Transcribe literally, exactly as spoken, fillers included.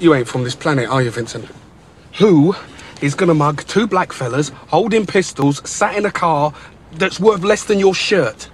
You ain't from this planet, are you, Vincent? Who is gonna mug two black fellas holding pistols, sat in a car that's worth less than your shirt?